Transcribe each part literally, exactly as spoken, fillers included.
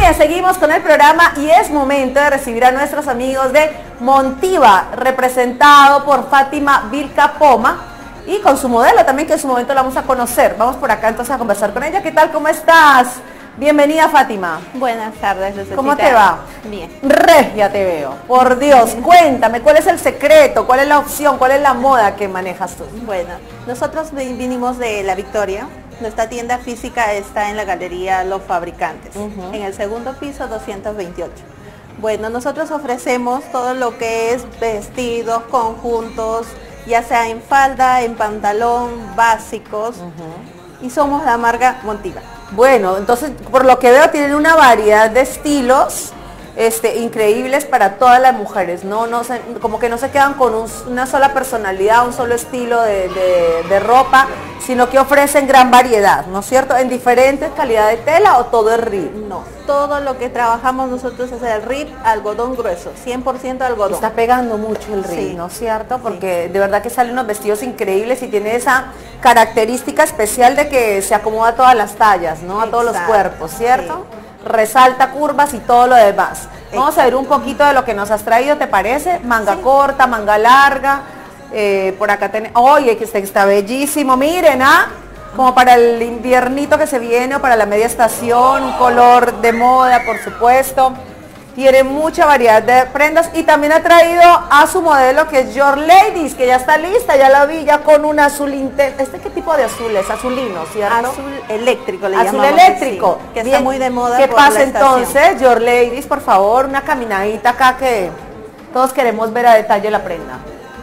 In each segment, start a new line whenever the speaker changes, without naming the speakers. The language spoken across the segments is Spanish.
bien, seguimos con el programa y es momento de recibir a nuestros amigos de Montiva, representado por Fátima Vilca Poma y con su modelo también, que en su momento la vamos a conocer. Vamos por acá entonces a conversar con ella. ¿Qué tal? ¿Cómo estás? Bienvenida, Fátima.
Buenas tardes, Lucecita.
¿Cómo te va?
Bien.
Regia te veo. Por Dios, cuéntame, ¿cuál es el secreto? ¿Cuál es la opción? ¿Cuál es la moda que manejas tú?
Bueno, nosotros vinimos de La Victoria. Nuestra tienda física está en la Galería Los Fabricantes, uh-huh. en el segundo piso doscientos veintiocho. Bueno, nosotros ofrecemos todo lo que es vestidos, conjuntos, ya sea en falda, en pantalón, básicos, uh-huh. y somos la marca Montiva.
Bueno, entonces por lo que veo tienen una variedad de estilos este, increíbles para todas las mujeres, ¿no? No se, como que no se quedan con un, una sola personalidad, un solo estilo de, de, de ropa, sino que ofrecen gran variedad, ¿no es cierto? En diferentes calidades de tela o todo es R I P.
No, todo lo que trabajamos nosotros es el R I P, algodón grueso, cien por ciento algodón.
Está pegando mucho el R I P, sí. ¿no es cierto? Porque sí. de verdad que salen unos vestidos increíbles y tiene esa característica especial de que se acomoda a todas las tallas, ¿no? A Exacto. todos los cuerpos, ¿cierto? Sí. Resalta curvas y todo lo demás. Exacto. Vamos a ver un poquito de lo que nos has traído, ¿te parece? Manga sí. corta, manga larga. Eh, por acá tenemos, oye, que está, está bellísimo, miren, ¿ah? Como para el inviernito que se viene o para la media estación, un color de moda, por supuesto. Tiene mucha variedad de prendas y también ha traído a su modelo que es Your Ladies, que ya está lista, ya la vi ya con un azul intenso. ¿Este qué tipo de azul es? Azulino, ¿cierto?
Azul eléctrico le
azul
llamamos.
Azul eléctrico.
Sí, que está Bien. muy de moda.
¿Qué pasa entonces, Your Ladies? Por favor, una caminadita acá que todos queremos ver a detalle la prenda.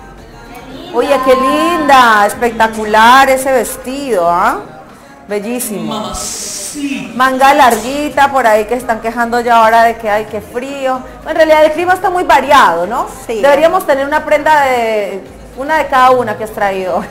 Oye, qué linda, espectacular ese vestido, ¿ah? ¿eh? Bellísimo. Manga larguita por ahí que están quejando ya ahora de que hay que frío. En realidad el clima está muy variado, ¿no?
Sí.
Deberíamos tener una prenda de una de cada una que has traído.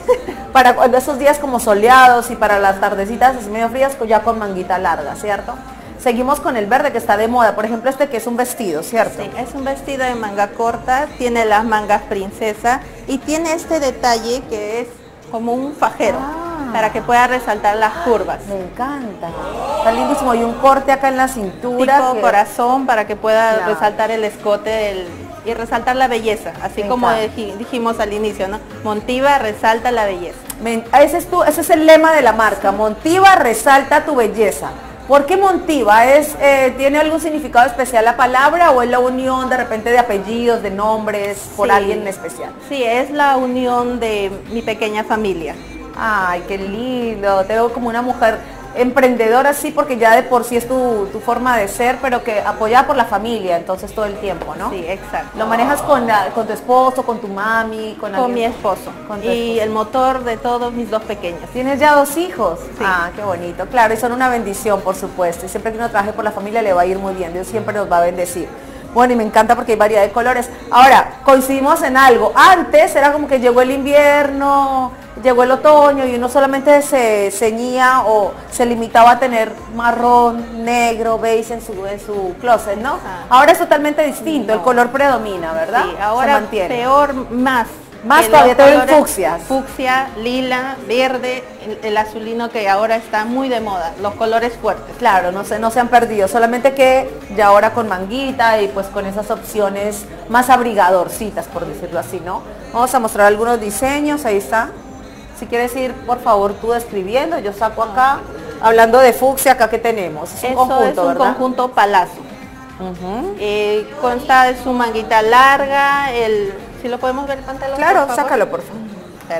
Para cuando esos días como soleados y para las tardecitas es medio frías, ya con manguita larga, ¿cierto? Seguimos con el verde que está de moda, por ejemplo este que es un vestido, ¿cierto?
Sí, es un vestido de manga corta, tiene las mangas princesa y tiene este detalle que es como un fajero, ah. para que pueda resaltar las curvas.
Me encanta, está lindísimo, y un corte acá en la cintura.
Tipo
que...
corazón para que pueda claro. resaltar el escote del, y resaltar la belleza, así Me como encanta. dijimos al inicio, ¿no? Montiva resalta la belleza.
Me, ese, es tu, ese es el lema de la marca, Montiva resalta tu belleza. ¿Por qué Montiva? ¿Es, eh, ¿Tiene algún significado especial la palabra o es la unión de repente de apellidos, de nombres, por sí. alguien en especial?
Sí, es la unión de mi pequeña familia.
Ay, qué lindo. Te veo como una mujer emprendedora, sí, porque ya de por sí es tu, tu forma de ser, pero que apoyada por la familia, entonces todo el tiempo, ¿no?
Sí, exacto.
¿Lo manejas con, la, con tu esposo, con tu mami? Con,
con mi esposo. Con y esposo. El motor de todos mis dos pequeños.
¿Tienes ya dos hijos?
Sí.
Ah, qué bonito. Claro, y son una bendición, por supuesto. Y siempre que uno trabaje por la familia le va a ir muy bien. Dios siempre nos va a bendecir. Bueno, y me encanta porque hay variedad de colores. Ahora, coincidimos en algo. Antes era como que llegó el invierno, llegó el otoño y uno solamente se ceñía o se limitaba a tener marrón, negro, beige en su, en su closet, ¿no? Ah. Ahora es totalmente distinto, no. el color predomina, ¿verdad?
Sí, ahora peor, más.
Más todavía te ven fucsias.
Fucsia, lila, verde, el, el azulino que ahora está muy de moda, los colores fuertes.
Claro, no se, no se han perdido, solamente que ya ahora con manguita y pues con esas opciones más abrigadorcitas, por decirlo así, ¿no? Vamos a mostrar algunos diseños, ahí está. Si quieres ir, por favor, tú describiendo, yo saco acá, hablando de fucsia, acá que tenemos.
Es un Eso conjunto, es un ¿verdad? conjunto palazzo. Uh-huh. eh, consta de su manguita larga, el... Si lo podemos ver el pantalón.
Claro,
por
sácalo por favor.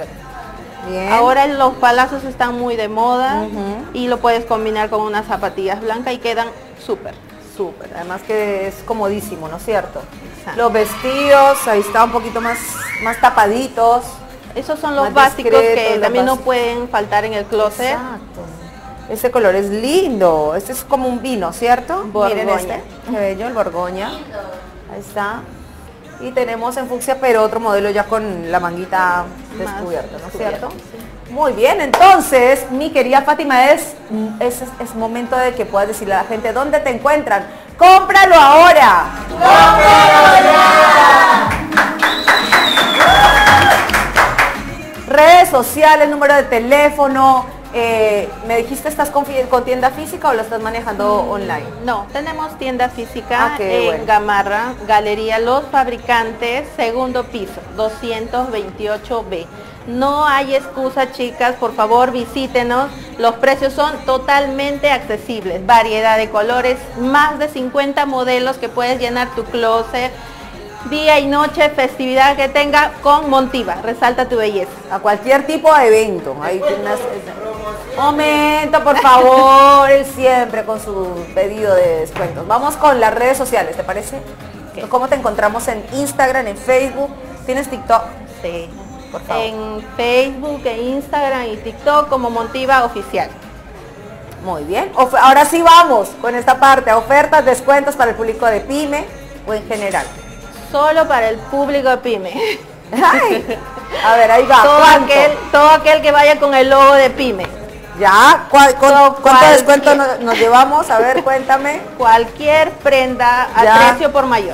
Bien. Ahora los palazos están muy de moda uh-huh. y lo puedes combinar con unas zapatillas blancas y quedan súper.
Súper, además que es comodísimo, ¿no es cierto? Exacto. Los vestidos, ahí está un poquito más, más tapaditos.
Esos son los básicos discretos, que también básicos. no pueden faltar en el closet.
Exacto. Este color es lindo, este es como un vino, ¿cierto?
Borgoña.
Miren este, qué bello, el borgoña. Ahí está. Y tenemos en fucsia, pero otro modelo ya con la manguita descubierta, ¿no es cierto? Sí. Muy bien, entonces, mi querida Fátima, es, es, es momento de que puedas decirle a la gente dónde te encuentran. ¡Cómpralo ahora! ¡Cómpralo ya! Redes sociales, número de teléfono, Eh, ¿Me dijiste estás con, con tienda física o lo estás manejando mm, online?
No, tenemos tienda física
ah,
en
bueno.
Gamarra, Galería Los Fabricantes, segundo piso, doscientos veintiocho B. No hay excusa, chicas, por favor visítenos, los precios son totalmente accesibles, variedad de colores, más de cincuenta modelos que puedes llenar tu closet, día y noche, festividad que tenga con Montiva, resalta tu belleza.
A cualquier tipo de evento. Ahí tienes... Momento, por favor, él siempre con su pedido de descuentos. Vamos con las redes sociales, ¿te parece? Okay. ¿Cómo te encontramos en Instagram, en Facebook? ¿Tienes TikTok?
Sí, por favor. En Facebook, en Instagram y TikTok como Montiva Oficial.
Muy bien. Of- ahora sí vamos con esta parte, ofertas, descuentos para el público de PYME o en general.
Solo para el público de PYME.
Ay, a ver, ahí va.
Todo aquel, todo aquel que vaya con el logo de PYME.
Ya, ¿cuál, cu ¿cuánto cualquier, descuento nos, nos llevamos? A ver, cuéntame.
Cualquier prenda a
ya.
precio por mayor.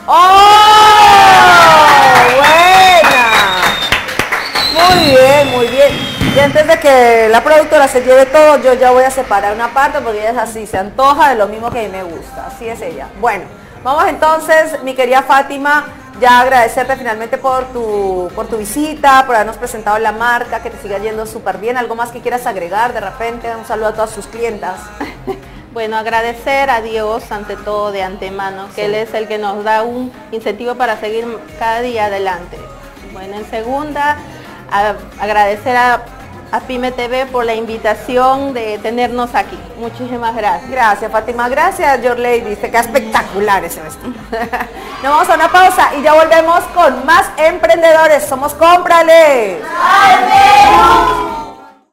¡Oh! ¡Buena! Muy bien, muy bien. Y antes de que la productora se lleve todo, yo ya voy a separar una parte porque ella es así, se antoja de lo mismo que a mí me gusta. Así es ella. Bueno, vamos entonces, mi querida Fátima, ya agradecerte finalmente por tu, por tu visita, por habernos presentado la marca, que te siga yendo súper bien. ¿Algo más que quieras agregar de repente? Un saludo a todas sus clientas.
Bueno, agradecer a Dios ante todo de antemano, que sí. Él es el que nos da un incentivo para seguir cada día adelante. Bueno, en segunda, a, agradecer a, a PYME T V por la invitación de tenernos aquí. Muchísimas gracias.
Gracias, Fátima. Gracias, Your Lady. Te queda espectacular ese vestido. Nos vamos a una pausa y ya volvemos con más emprendedores. Somos Cómprale. ¡Al menos!